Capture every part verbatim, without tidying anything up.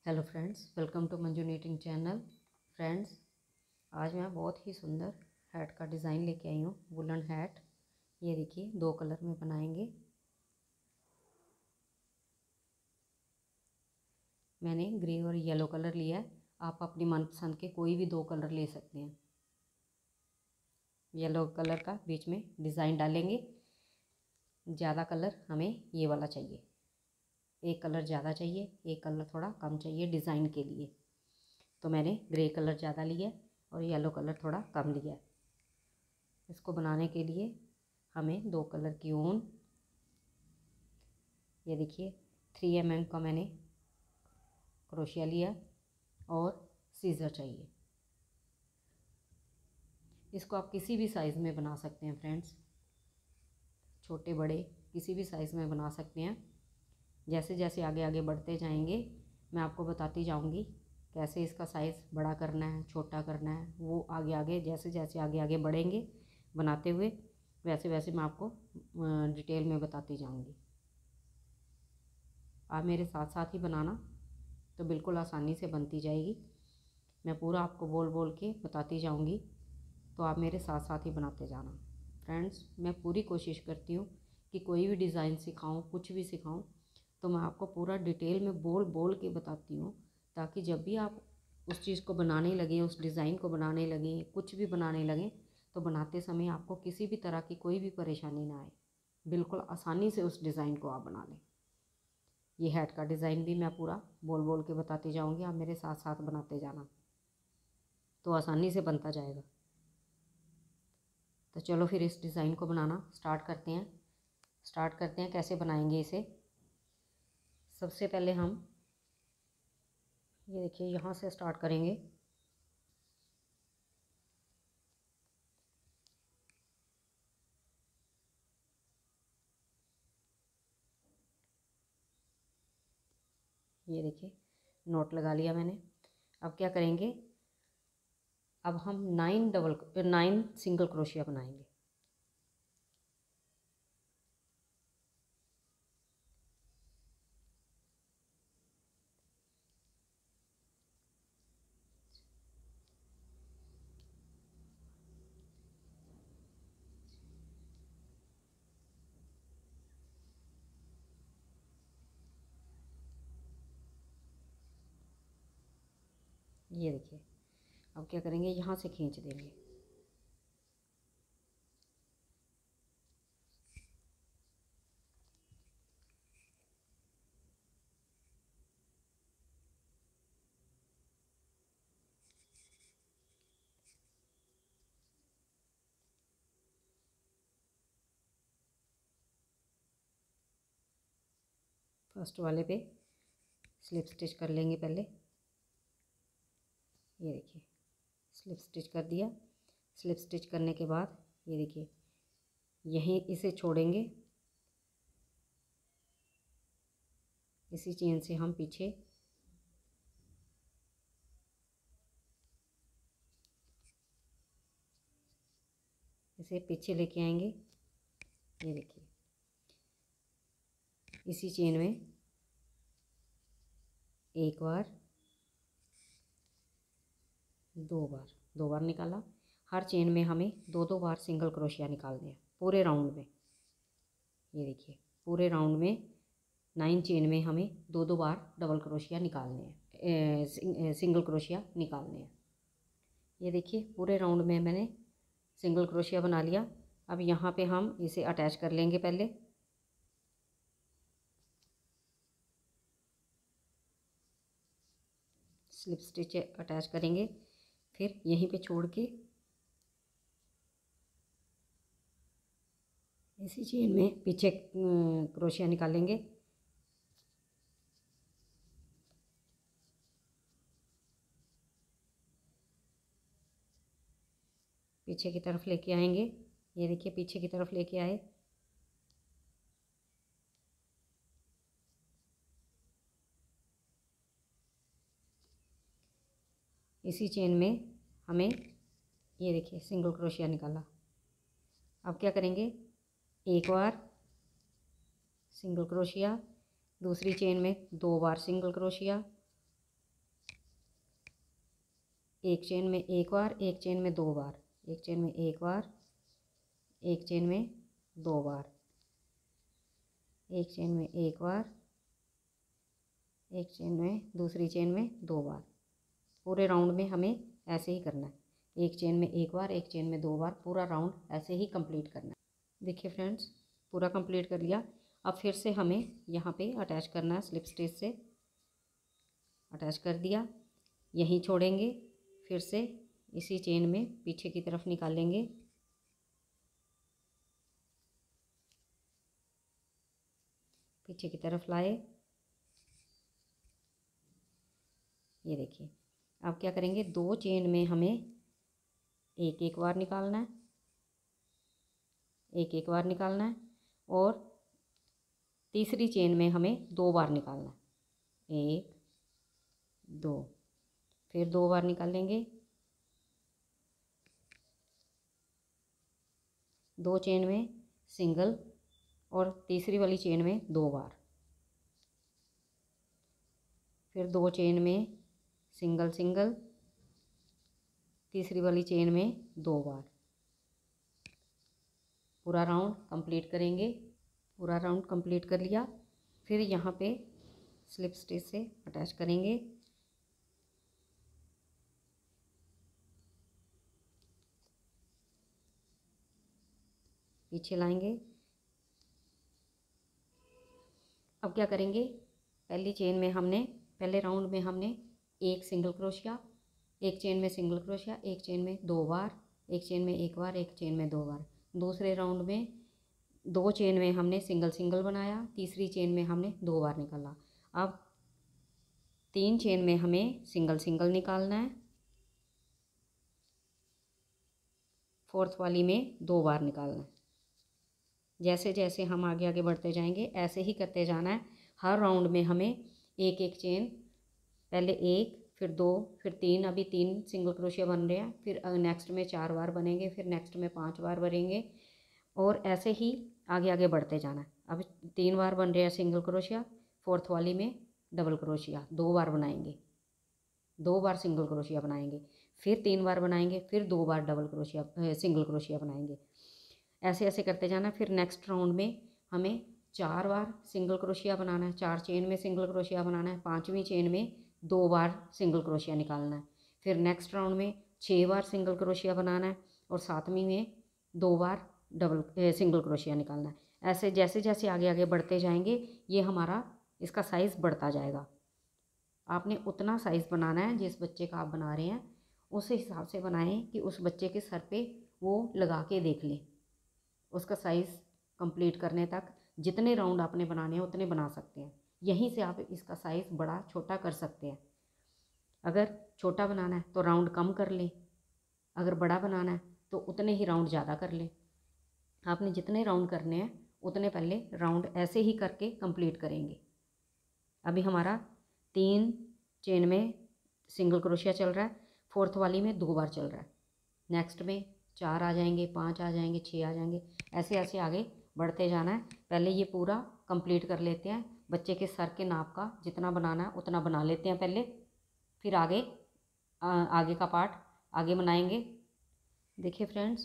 Hello friends, welcome to Manju knitting channel. Friends, आज मैं बहुत ही सुंदर हैट का डिज़ाइन लेके आई हूँ। वुलन हैट, ये देखिए दो कलर में बनाएंगे। मैंने ग्रे और येलो कलर लिया है। आप अपनी मनपसंद के कोई भी दो कलर ले सकते हैं। येलो कलर का बीच में डिज़ाइन डालेंगे। ज़्यादा कलर हमें ये वाला चाहिए, एक कलर ज़्यादा चाहिए, एक कलर थोड़ा कम चाहिए डिज़ाइन के लिए। तो मैंने ग्रे कलर ज़्यादा लिया और येलो कलर थोड़ा कम लिया। इसको बनाने के लिए हमें दो कलर की ऊन, ये देखिए थ्री एम एम का मैंने क्रोशिया लिया और सीज़र चाहिए। इसको आप किसी भी साइज़ में बना सकते हैं फ्रेंड्स, छोटे बड़े किसी भी साइज़ में बना सकते हैं। जैसे जैसे आगे आगे बढ़ते जाएंगे मैं आपको बताती जाऊंगी कैसे इसका साइज़ बड़ा करना है, छोटा करना है। वो आगे आगे जैसे जैसे आगे आगे बढ़ेंगे बनाते हुए, वैसे वैसे मैं आपको डिटेल में बताती जाऊंगी। आप मेरे साथ साथ ही बनाना, तो बिल्कुल आसानी से बनती जाएगी। मैं पूरा आपको बोल बोल के बताती जाऊंगी, तो आप मेरे साथ साथ ही बनाते जाना। फ्रेंड्स, मैं पूरी कोशिश करती हूँ कि कोई भी डिज़ाइन सिखाऊं, कुछ भी सिखाऊं, तो मैं आपको पूरा डिटेल में बोल बोल के बताती हूँ, ताकि जब भी आप उस चीज़ को बनाने लगें, उस डिज़ाइन को बनाने लगें, कुछ भी बनाने लगें, तो बनाते समय आपको किसी भी तरह की कोई भी परेशानी ना आए। बिल्कुल आसानी से उस डिज़ाइन को आप बना लें। ये हैट का डिज़ाइन भी मैं पूरा बोल बोल के बताती जाऊँगी, आप मेरे साथ साथ बनाते जाना, तो आसानी से बनता जाएगा। तो चलो फिर इस डिज़ाइन को बनाना स्टार्ट करते हैं। स्टार्ट करते हैं कैसे बनाएंगे इसे। सबसे पहले हम ये देखिए यहाँ से स्टार्ट करेंगे। ये देखिए नोट लगा लिया मैंने। अब क्या करेंगे, अब हम nine double nine single crochet बनाएंगे। ये देखिए अब क्या करेंगे, यहाँ से खींच देंगे। फर्स्ट वाले पे स्लिप स्टिच कर लेंगे पहले। ये देखिए स्लिप स्टिच कर दिया। स्लिप स्टिच करने के बाद ये देखिए यहीं इसे छोड़ेंगे। इसी चेन से हम पीछे इसे पीछे लेके आएंगे। ये देखिए इसी चेन में एक बार, दो बार, दो बार निकाला। हर चेन में हमें दो दो बार सिंगल क्रोशिया निकालने हैं पूरे राउंड में। ये देखिए पूरे राउंड में नाइन चेन में हमें दो दो बार डबल क्रोशिया निकालने हैं, सिंग, सिंगल क्रोशिया निकालने हैं। ये देखिए पूरे राउंड में मैंने सिंगल क्रोशिया बना लिया। अब यहाँ पे हम इसे अटैच कर लेंगे। पहले स्लिप स्टिच अटैच करेंगे, फिर यहीं पे छोड़ के इसी चेन में पीछे क्रोशिया निकालेंगे। पीछे की तरफ लेके आएंगे। ये देखिए पीछे की तरफ लेके आए। इसी चेन में हमें ये देखिए सिंगल क्रोशिया निकाला। अब क्या करेंगे, एक बार सिंगल क्रोशिया, दूसरी चेन में दो बार सिंगल क्रोशिया, एक चेन में एक बार, एक चेन में दो बार, एक चेन में एक बार, एक चेन में दो बार, एक चेन में एक बार, एक चेन में दूसरी चेन में दो बार। पूरे राउंड में हमें ऐसे ही करना है, एक चेन में एक बार, एक चेन में दो बार, पूरा राउंड ऐसे ही कंप्लीट करना है। देखिए फ्रेंड्स, पूरा कंप्लीट कर लिया। अब फिर से हमें यहाँ पे अटैच करना है, स्लिप स्टिच से अटैच कर दिया, यहीं छोड़ेंगे, फिर से इसी चेन में पीछे की तरफ निकालेंगे, पीछे की तरफ लाए। ये देखिए, अब क्या करेंगे, दो चेन में हमें एक एक बार निकालना है, एक एक बार निकालना है, और तीसरी चेन में हमें दो बार निकालना है, एक दो, फिर दो बार निकालेंगे, दो चेन में सिंगल, और तीसरी वाली चेन में दो बार, फिर दो चेन में सिंगल सिंगल, तीसरी वाली चेन में दो बार। पूरा राउंड कंप्लीट करेंगे। पूरा राउंड कंप्लीट कर लिया। फिर यहाँ पे स्लिप स्टिच से अटैच करेंगे, पीछे लाएंगे। अब क्या करेंगे, पहली चेन में हमने पहले राउंड में हमने एक सिंगल क्रोशिया, एक चेन में सिंगल क्रोशिया, एक चेन में दो बार, एक चेन में एक बार, एक चेन में दो बार। दूसरे राउंड में दो चेन में हमने सिंगल सिंगल बनाया, तीसरी चेन में हमने दो बार निकाला। अब तीन चेन में हमें सिंगल सिंगल निकालना है, फोर्थ वाली में दो बार निकालना है। जैसे जैसे हम आगे आगे बढ़ते जाएंगे ऐसे ही करते जाना है। हर राउंड में हमें एक एक चेन, पहले एक, फिर दो, फिर तीन, अभी तीन सिंगल क्रोशिया बन रहे हैं, फिर नेक्स्ट में चार बार बनेंगे, फिर नेक्स्ट में पांच बार बनेंगे, और ऐसे ही आगे आगे बढ़ते जाना है। अब तीन बार बन रहे हैं सिंगल क्रोशिया, फोर्थ वाली में डबल क्रोशिया दो बार बनाएंगे, दो बार सिंगल क्रोशिया बनाएंगे, फिर तीन बार बनाएंगे, फिर दो बार डबल क्रोशिया सिंगल क्रोशिया बनाएंगे। ऐसे ऐसे करते जाना। फिर नेक्स्ट राउंड में हमें चार बार सिंगल क्रोशिया बनाना है, चार चेन में सिंगल क्रोशिया बनाना है, पांचवी चेन में दो बार सिंगल क्रोशिया निकालना है। फिर नेक्स्ट राउंड में छः बार सिंगल क्रोशिया बनाना है, और सातवीं में दो बार डबल सिंगल क्रोशिया निकालना है। ऐसे जैसे जैसे आगे आगे बढ़ते जाएंगे ये हमारा इसका साइज़ बढ़ता जाएगा। आपने उतना साइज़ बनाना है जिस बच्चे का आप बना रहे हैं उस हिसाब से बनाएं कि उस बच्चे के सर पे वो लगा के देख ले। उसका साइज़ कंप्लीट करने तक जितने राउंड आपने बनाने हैं उतने बना सकते हैं। यहीं से आप इसका साइज़ बड़ा छोटा कर सकते हैं। अगर छोटा बनाना है तो राउंड कम कर लें, अगर बड़ा बनाना है तो उतने ही राउंड ज़्यादा कर लें। आपने जितने राउंड करने हैं उतने पहले राउंड ऐसे ही करके कंप्लीट करेंगे। अभी हमारा तीन चेन में सिंगल क्रोशिया चल रहा है, फोर्थ वाली में दो बार चल रहा है, नेक्स्ट में चार आ जाएंगे, पाँच आ जाएंगे, छः आ जाएंगे, ऐसे ऐसे आगे बढ़ते जाना है। पहले ये पूरा कंप्लीट कर लेते हैं। बच्चे के सर के नाप का जितना बनाना है उतना बना लेते हैं पहले, फिर आगे आ, आगे का पार्ट आगे बनाएंगे। देखिए फ्रेंड्स,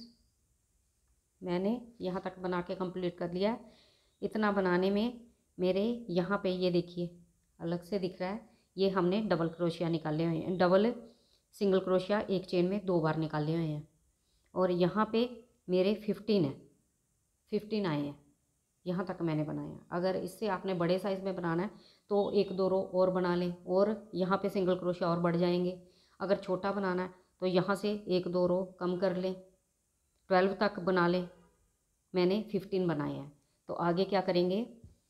मैंने यहाँ तक बना के कंप्लीट कर लिया। इतना बनाने में मेरे यहाँ पे ये देखिए अलग से दिख रहा है, ये हमने डबल क्रोशिया निकाले हुए हैं, डबल सिंगल क्रोशिया एक चेन में दो बार निकाले हुए हैं, और यहाँ पे मेरे फिफ्टीन है, फिफ्टीन आए हैं। यहाँ तक मैंने बनाया। अगर इससे आपने बड़े साइज़ में बनाना है तो एक दो रो और बना लें, और यहाँ पे सिंगल क्रोशिया और बढ़ जाएंगे। अगर छोटा बनाना है तो यहाँ से एक दो रो कम कर लें, ट्वेल्व तक बना लें। मैंने फिफ्टीन बनाए हैं। तो आगे क्या करेंगे,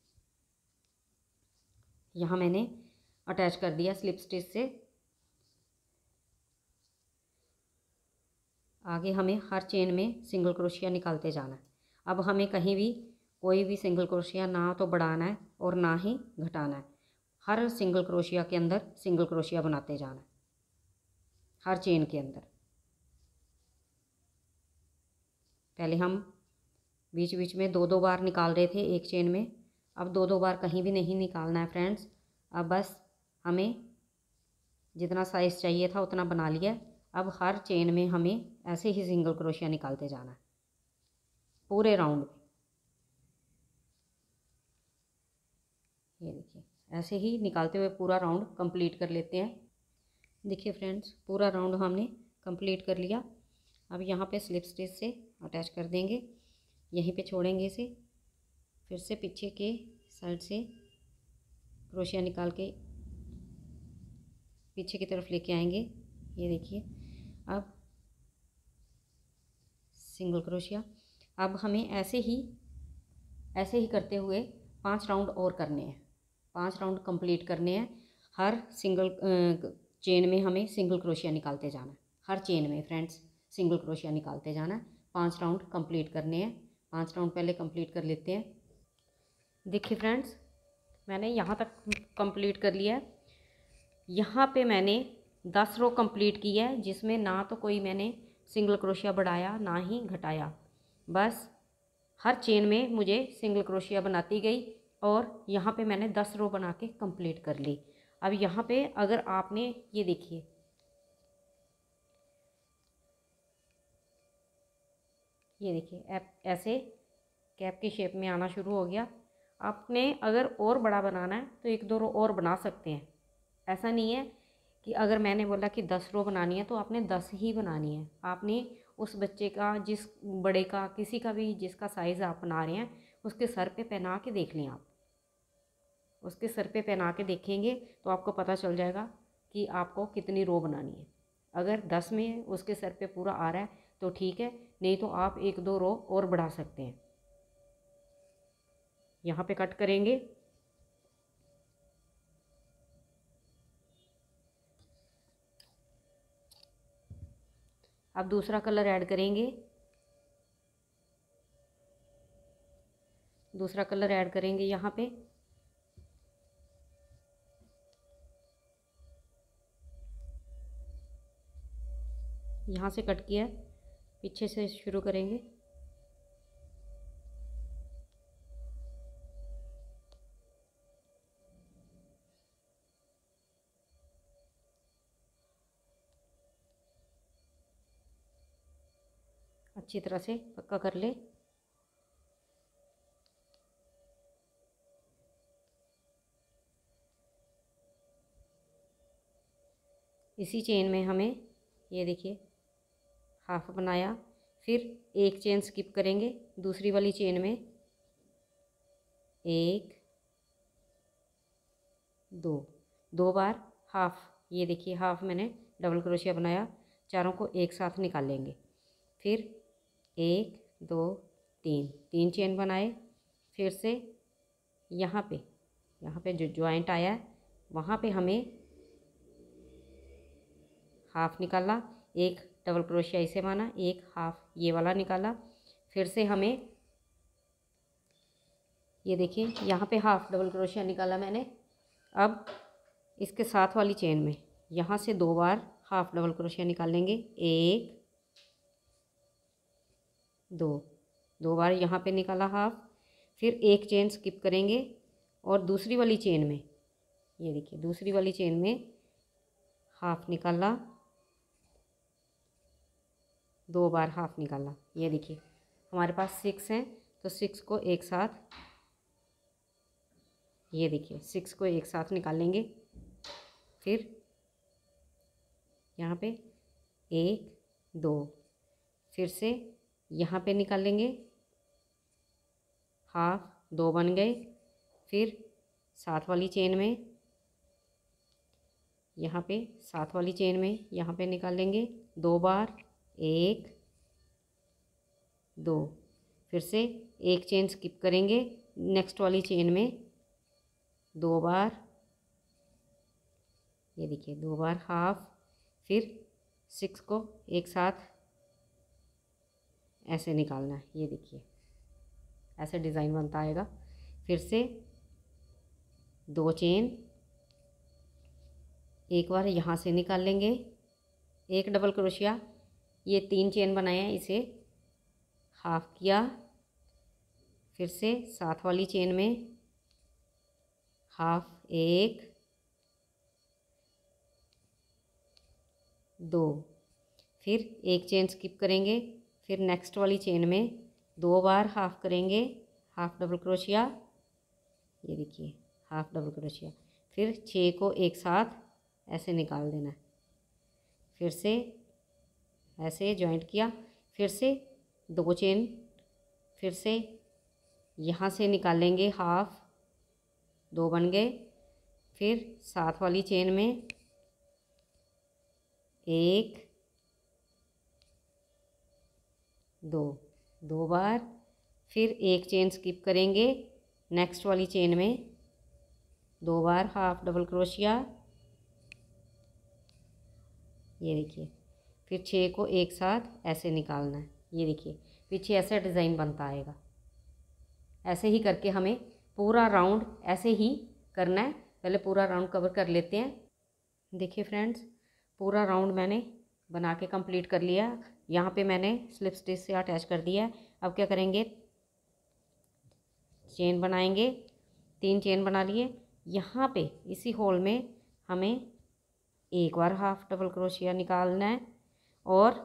यहाँ मैंने अटैच कर दिया स्लिप स्टिच से। आगे हमें हर चेन में सिंगल क्रोशिया निकालते जाना है। अब हमें कहीं भी कोई भी सिंगल क्रोशिया ना तो बढ़ाना है और ना ही घटाना है। हर सिंगल क्रोशिया के अंदर सिंगल क्रोशिया बनाते जाना है, हर चेन के अंदर। पहले हम बीच बीच में दो दो बार निकाल रहे थे एक चेन में, अब दो दो बार कहीं भी नहीं निकालना है फ्रेंड्स। अब बस हमें जितना साइज़ चाहिए था उतना बना लिया, अब हर चेन में हमें ऐसे ही सिंगल क्रोशिया निकालते जाना है पूरे राउंड में। ये देखिए ऐसे ही निकालते हुए पूरा राउंड कंप्लीट कर लेते हैं। देखिए फ्रेंड्स, पूरा राउंड हमने कंप्लीट कर लिया। अब यहाँ पे स्लिप स्टिच से अटैच कर देंगे, यहीं पे छोड़ेंगे इसे, फिर से पीछे के साइड से क्रोशिया निकाल के पीछे की तरफ लेके आएंगे। ये देखिए अब सिंगल क्रोशिया। अब हमें ऐसे ही ऐसे ही करते हुए पांच राउंड और करने हैं, पांच राउंड कंप्लीट करने हैं। हर सिंगल चेन में हमें सिंगल क्रोशिया निकालते जाना है, हर चेन में फ्रेंड्स सिंगल क्रोशिया निकालते जाना है। पांच राउंड कंप्लीट करने हैं, पांच राउंड पहले कंप्लीट कर लेते हैं। देखिए फ्रेंड्स, मैंने यहाँ तक कंप्लीट कर लिया है। यहाँ पे मैंने दस रो कंप्लीट की है, जिसमें ना तो कोई मैंने सिंगल क्रोशिया बढ़ाया ना ही घटाया, बस हर चेन में मुझे सिंगल क्रोशिया बनाती गई और यहाँ पे मैंने दस रो बना के कंप्लीट कर ली। अब यहाँ पे अगर आपने ये देखिए ये देखिए ऐसे कैप की शेप में आना शुरू हो गया। आपने अगर और बड़ा बनाना है तो एक दो रो और बना सकते हैं। ऐसा नहीं है कि अगर मैंने बोला कि दस रो बनानी है तो आपने दस ही बनानी है। आपने उस बच्चे का, जिस बड़े का, किसी का भी जिसका साइज़ आप बना रहे हैं, उसके सर पे पहना के देख लें। आप उसके सर पे पहना के देखेंगे तो आपको पता चल जाएगा कि आपको कितनी रो बनानी है। अगर दस में उसके सर पे पूरा आ रहा है तो ठीक है, नहीं तो आप एक दो रो और बढ़ा सकते हैं। यहाँ पे कट करेंगे, अब दूसरा कलर ऐड करेंगे। दूसरा कलर ऐड करेंगे यहाँ पे। यहाँ से कट किया, पीछे से शुरू करेंगे। अच्छी तरह से पक्का कर ले। इसी चेन में हमें ये देखिए हाफ बनाया, फिर एक चेन स्किप करेंगे, दूसरी वाली चेन में एक दो दो बार हाफ, ये देखिए हाफ मैंने डबल क्रोशिया बनाया, चारों को एक साथ निकालेंगे। फिर एक दो तीन तीन चेन बनाए, फिर से यहाँ पे यहाँ पे जो जॉइंट आया है वहाँ पे हमें हाफ निकाला, एक डबल क्रोशिया इसे माना, एक हाफ ये वाला निकाला। फिर से हमें ये देखिए यहाँ पे हाफ डबल क्रोशिया निकाला मैंने। अब इसके साथ वाली चेन में यहाँ से दो बार हाफ डबल क्रोशिया निकाल लेंगे, एक दो दो बार यहाँ पे निकाला हाफ, फिर एक चेन स्किप करेंगे और दूसरी वाली चेन में ये देखिए दूसरी वाली चेन में हाफ निकाला, दो बार हाफ निकाला। ये देखिए हमारे पास सिक्स हैं तो सिक्स को एक साथ, ये देखिए सिक्स को एक साथ निकाल लेंगे। फिर यहाँ पे एक दो, फिर से यहाँ पे निकाल लेंगे हाफ, दो बन गए। फिर साथ वाली चेन में यहाँ पे साथ वाली चेन में यहाँ पे निकाल लेंगे दो बार, एक दो, फिर से एक चेन स्किप करेंगे, नेक्स्ट वाली चेन में दो बार, ये देखिए दो बार हाफ, फिर सिक्स को एक साथ ऐसे निकालना है। ये देखिए ऐसे डिज़ाइन बनता आएगा। फिर से दो चेन, एक बार यहाँ से निकाल लेंगे, एक डबल क्रोशिया, ये तीन चेन बनाए हैं इसे हाफ किया, फिर से साथ वाली चेन में हाफ, एक दो, फिर एक चेन स्किप करेंगे, फिर नेक्स्ट वाली चेन में दो बार हाफ करेंगे, हाफ डबल क्रोशिया, ये देखिए हाफ डबल क्रोशिया, फिर छः को एक साथ ऐसे निकाल देना है, फिर से ऐसे जॉइंट किया, फिर से दो चेन, फिर से यहाँ से निकालेंगे हाफ, दो बन गए, फिर साथ वाली चेन में एक, दो, दो बार, फिर एक चेन स्किप करेंगे, नेक्स्ट वाली चेन में दो बार हाफ डबल क्रोशिया, ये देखिए, फिर छः को एक साथ ऐसे निकालना है, ये देखिए पीछे ऐसा डिज़ाइन बनता आएगा। ऐसे ही करके हमें पूरा राउंड ऐसे ही करना है। पहले पूरा राउंड कवर कर लेते हैं। देखिए फ्रेंड्स, पूरा राउंड मैंने बना के कंप्लीट कर लिया। यहाँ पे मैंने स्लिप स्टिच से अटैच कर दिया है। अब क्या करेंगे, चेन बनाएंगे, तीन चेन बना लिए। यहाँ पे इसी होल में हमें एक बार हाफ डबल क्रोशिया निकालना है और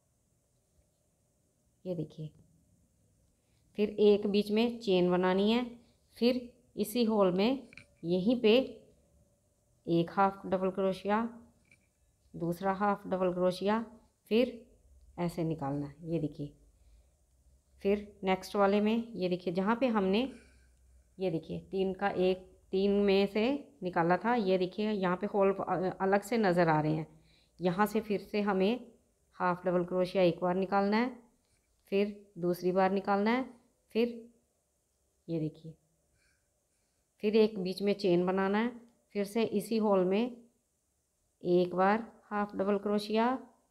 ये देखिए फिर एक बीच में चेन बनानी है, फिर इसी होल में यहीं पे एक हाफ डबल क्रोशिया, दूसरा हाफ डबल क्रोशिया, फिर ऐसे निकालना है, ये देखिए। फिर नेक्स्ट वाले में ये देखिए जहाँ पे हमने ये देखिए तीन का एक तीन में से निकाला था, ये देखिए यहाँ पे होल अलग से नज़र आ रहे हैं। यहाँ से फिर से हमें हाफ डबल क्रोशिया एक बार निकालना है, फिर दूसरी बार निकालना है, फिर ये देखिए फिर एक बीच में चेन बनाना है, फिर से इसी होल में एक बार हाफ डबल क्रोशिया,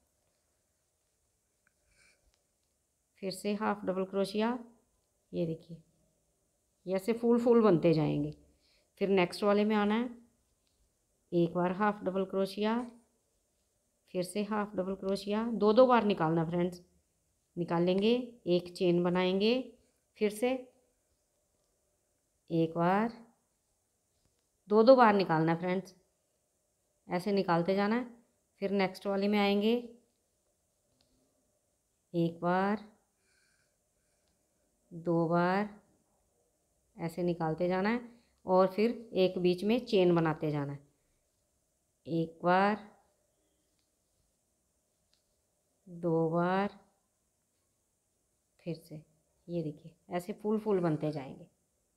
फिर से हाफ डबल क्रोशिया, ये देखिए ये ऐसे फूल फूल बनते जाएंगे। फिर नेक्स्ट वाले में आना है, एक बार हाफ डबल क्रोशिया, फिर से हाफ डबल क्रोशिया, दो दो बार निकालना फ्रेंड्स, निकाल लेंगे, एक चेन बनाएंगे, फिर से एक बार, दो दो बार निकालना है फ्रेंड्स, ऐसे निकालते जाना है। फिर नेक्स्ट वाले में आएंगे, एक बार, दो बार, ऐसे निकालते जाना है और फिर एक बीच में चेन बनाते जाना है, एक बार, दो बार, फिर से ये देखिए ऐसे फूल फूल बनते जाएंगे।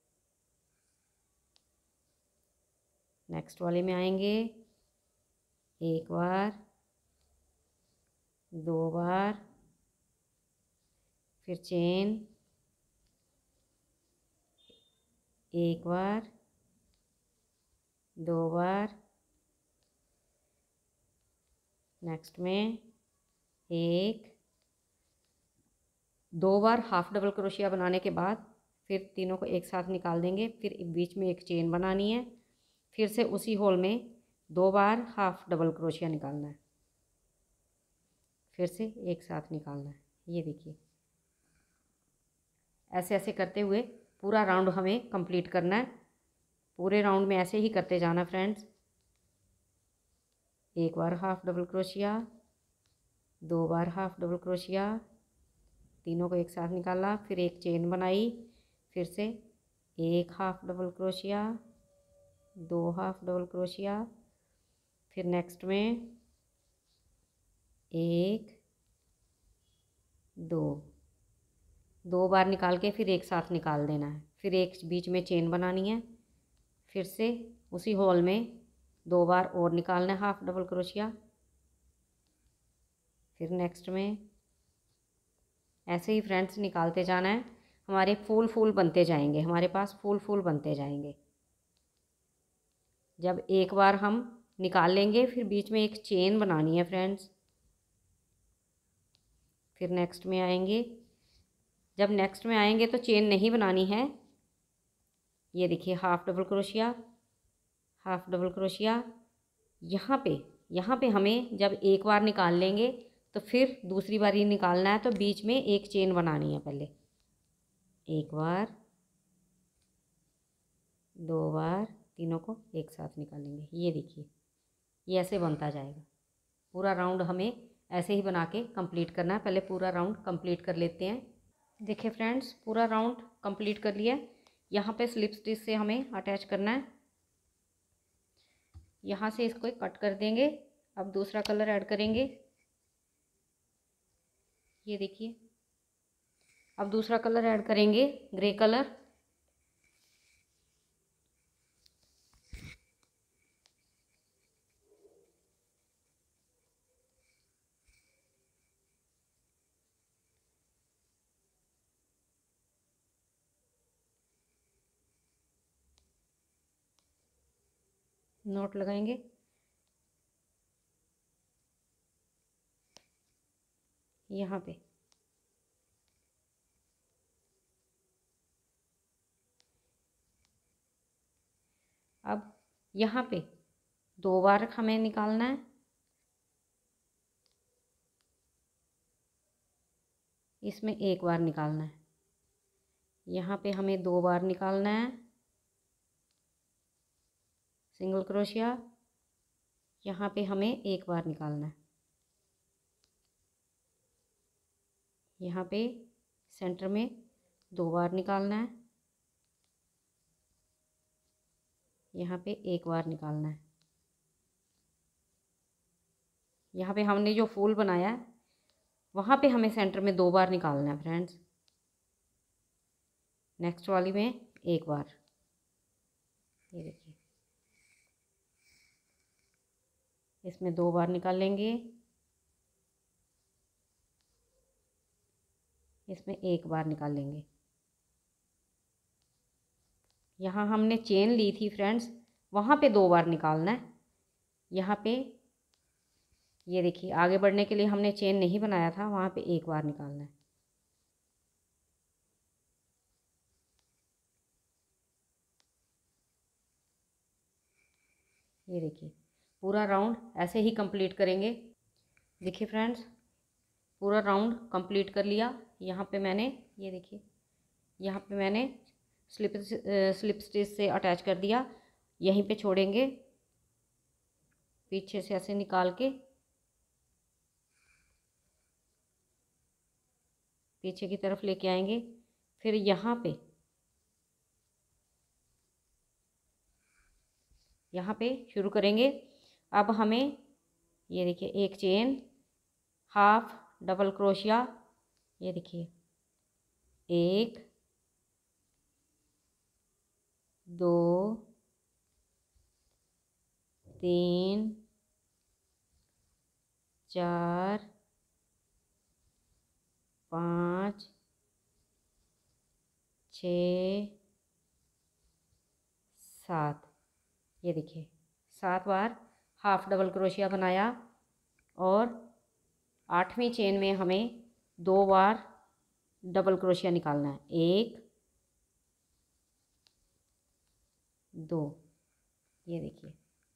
नेक्स्ट वाले में आएंगे, एक बार, दो बार, फिर चेन, एक बार, दो बार, नेक्स्ट में एक, दो बार हाफ डबल क्रोशिया बनाने के बाद फिर तीनों को एक साथ निकाल देंगे, फिर बीच में एक चेन बनानी है, फिर से उसी होल में दो बार हाफ डबल क्रोशिया निकालना है, फिर से एक साथ निकालना है, ये देखिए ऐसे ऐसे करते हुए पूरा राउंड हमें कंप्लीट करना है। पूरे राउंड में ऐसे ही करते जाना फ्रेंड्स। एक बार हाफ डबल क्रोशिया, दो बार हाफ डबल क्रोशिया, तीनों को एक साथ निकाला, फिर एक चेन बनाई, फिर से एक हाफ डबल क्रोशिया, दो हाफ डबल क्रोशिया, फिर नेक्स्ट में एक, दो, दो बार निकाल के फिर एक साथ निकाल देना है, फिर एक बीच में चेन बनानी है, फिर से उसी होल में दो बार और निकालना है हाफ डबल क्रोशिया, फिर नेक्स्ट में ऐसे ही फ्रेंड्स निकालते जाना है। हमारे फूल फूल बनते जाएंगे, हमारे पास फूल फूल बनते जाएंगे। जब एक बार हम निकाल लेंगे फिर बीच में एक चेन बनानी है फ्रेंड्स, फिर नेक्स्ट में आएंगे। जब नेक्स्ट में आएंगे तो चेन नहीं बनानी है, ये देखिए half double crochet, half double crochet, यहाँ पे यहाँ पे हमें जब एक बार निकाल लेंगे तो फिर दूसरी बार ही निकालना है, तो बीच में एक चेन बनानी है। पहले एक बार, दो बार, तीनों को एक साथ निकालेंगे, ये देखिए ये ऐसे बनता जाएगा। पूरा राउंड हमें ऐसे ही बना के कंप्लीट करना है। पहले पूरा राउंड कंप्लीट कर लेते हैं। देखिए फ्रेंड्स, पूरा राउंड कंप्लीट कर लिया। यहाँ पे स्लिप स्टिच से हमें अटैच करना है। यहाँ से इसको कट कर देंगे। अब दूसरा कलर ऐड करेंगे। ये देखिए, अब दूसरा कलर ऐड करेंगे, ग्रे कलर। नोट लगाएंगे। यहाँ पे अब यहाँ पे दो बार हमें निकालना है। इसमें एक बार निकालना है। यहाँ पे हमें दो बार निकालना है सिंगल क्रोशिया। यहाँ पे हमें एक बार निकालना है। यहाँ पे सेंटर में दो बार निकालना है। यहाँ पे एक बार निकालना है। यहाँ पे हमने जो फूल बनाया है वहाँ पे हमें सेंटर में दो बार निकालना है फ्रेंड्स। नेक्स्ट वाली में एक बार। ये देखिए, इसमें दो बार निकाल लेंगे। इसमें एक बार निकाल लेंगे। यहाँ हमने चेन ली थी फ्रेंड्स, वहाँ पे दो बार निकालना है। यहाँ पे ये देखिए, आगे बढ़ने के लिए हमने चेन नहीं बनाया था, वहाँ पे एक बार निकालना है। ये देखिए, पूरा राउंड ऐसे ही कंप्लीट करेंगे। देखिए फ्रेंड्स, पूरा राउंड कंप्लीट कर लिया। यहाँ पे मैंने, ये देखिए, यहाँ पे मैंने स्लिप स्लिप स्टिच से अटैच कर दिया। यहीं पे छोड़ेंगे, पीछे से ऐसे निकाल के पीछे की तरफ लेके आएंगे। फिर यहाँ पे यहाँ पे शुरू करेंगे। अब हमें ये देखिए, एक चेन, हाफ डबल क्रोशिया, ये देखिए, एक, दो, तीन, चार, पाँच, छः, सात। ये देखिए, सात बार हाफ डबल क्रोशिया बनाया। और आठवीं चेन में हमें दो बार डबल क्रोशिया निकालना है। एक, दो, ये देखिए,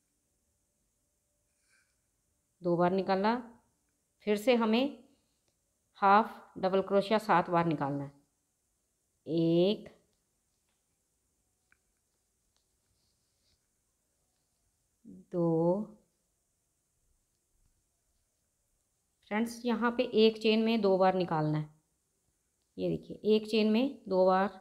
दो बार निकाला। फिर से हमें हाफ डबल क्रोशिया सात बार निकालना है। एक, दो, फ्रेंड्स यहाँ पे एक चेन में दो बार निकालना है। ये देखिए, एक चेन में दो बार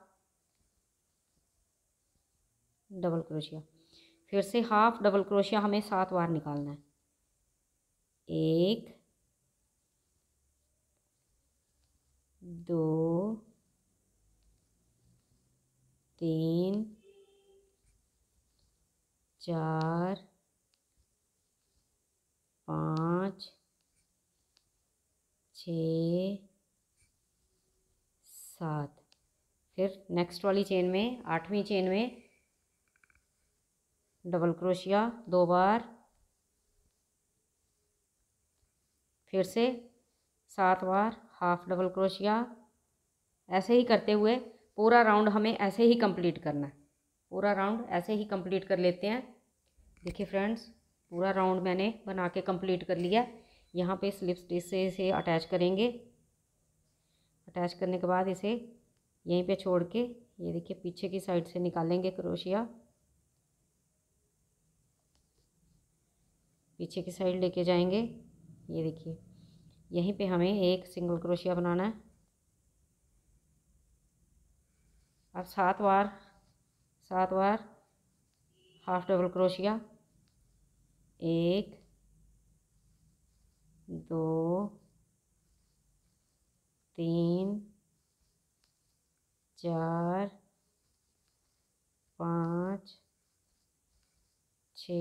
डबल क्रोशिया। फिर से हाफ डबल क्रोशिया हमें सात बार निकालना है। एक, दो, तीन, चार, पाँच, छः, सात। फिर नेक्स्ट वाली चेन में, आठवीं चेन में डबल क्रोशिया दो बार। फिर से सात बार हाफ डबल क्रोशिया। ऐसे ही करते हुए पूरा राउंड हमें ऐसे ही कंप्लीट करना है। पूरा राउंड ऐसे ही कंप्लीट कर लेते हैं। देखिए फ्रेंड्स, पूरा राउंड मैंने बना के कंप्लीट कर लिया। यहाँ पे स्लिप स्टिच से इसे अटैच करेंगे। अटैच करने के बाद इसे यहीं पे छोड़ के, ये देखिए, पीछे की साइड से निकालेंगे क्रोशिया। पीछे की साइड लेके जाएंगे। ये देखिए, यहीं पे हमें एक सिंगल क्रोशिया बनाना है। अब सात बार सात बार हाफ डबल क्रोशिया, एक, दो, तीन, चार, पाँच, छ,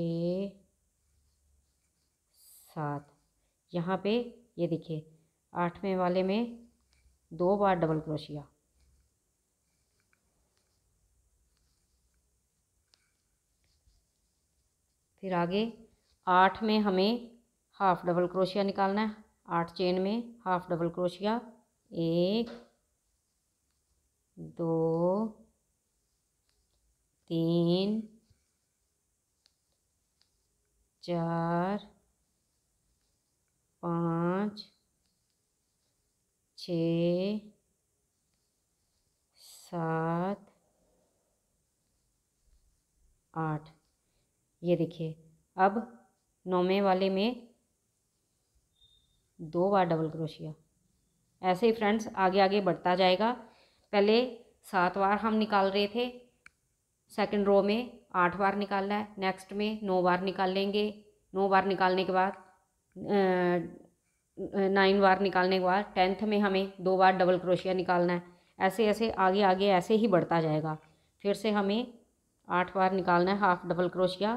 सात। यहाँ पे ये देखिए आठवें वाले में दो बार डबल क्रोशिया, फिर आगे आठ में हमें हाफ डबल क्रोशिया निकालना है। आठ चेन में हाफ डबल क्रोशिया, एक, दो, तीन, चार, पाँच, छ, सात, आठ। ये देखिए अब नौवें वाले में दो बार डबल क्रोशिया। ऐसे ही फ्रेंड्स आगे आगे बढ़ता जाएगा। पहले सात बार हम निकाल रहे थे, सेकंड रो में आठ बार निकालना है, नेक्स्ट में नौ बार निकाल लेंगे। नौ बार निकालने के बाद नाइन बार निकालने के बाद टेंथ में हमें दो बार डबल क्रोशिया निकालना है। ऐसे ऐसे आगे आगे ऐसे ही बढ़ता जाएगा। फिर से हमें आठ बार निकालना है हाफ डबल क्रोशिया,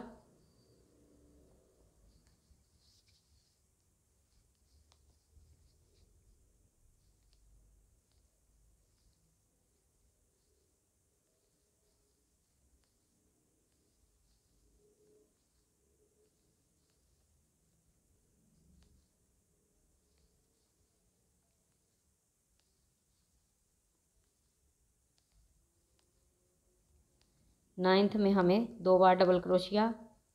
नाइन्थ में हमें दो बार डबल क्रोशिया,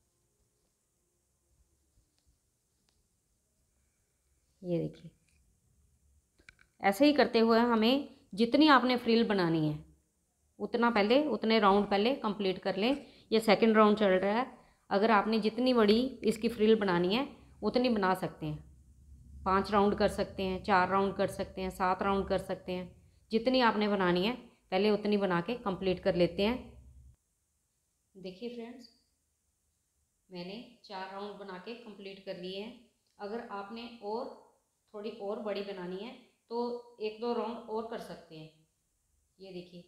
ये देखिए ऐसे ही करते हुए हमें जितनी आपने फ्रिल बनानी है उतना पहले उतने राउंड पहले कंप्लीट कर लें। ये सेकंड राउंड चल रहा है। अगर आपने जितनी बड़ी इसकी फ्रिल बनानी है उतनी बना सकते हैं। पाँच राउंड कर सकते हैं, चार राउंड कर सकते हैं, सात राउंड कर सकते हैं। जितनी आपने बनानी है पहले उतनी बना के कंप्लीट कर लेते हैं। देखिए फ्रेंड्स मैंने चार राउंड बना के कंप्लीट कर लिए हैं। अगर आपने और थोड़ी और बड़ी बनानी है तो एक दो राउंड और कर सकते हैं। ये देखिए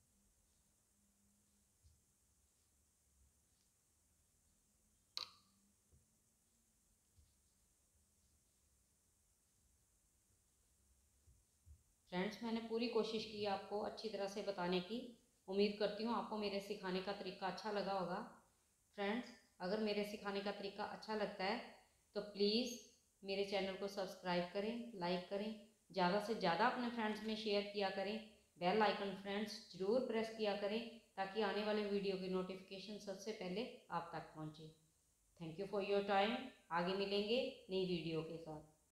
फ्रेंड्स मैंने पूरी कोशिश की आपको अच्छी तरह से बताने की। उम्मीद करती हूँ आपको मेरे सिखाने का तरीका अच्छा लगा होगा। फ्रेंड्स अगर मेरे सिखाने का तरीका अच्छा लगता है तो प्लीज़ मेरे चैनल को सब्सक्राइब करें, लाइक करें, ज़्यादा से ज़्यादा अपने फ्रेंड्स में शेयर किया करें। बेल आइकन फ्रेंड्स ज़रूर प्रेस किया करें ताकि आने वाले वीडियो की नोटिफिकेशन सबसे पहले आप तक पहुँचे। Thank you for your time. आगे मिलेंगे नई वीडियो के साथ।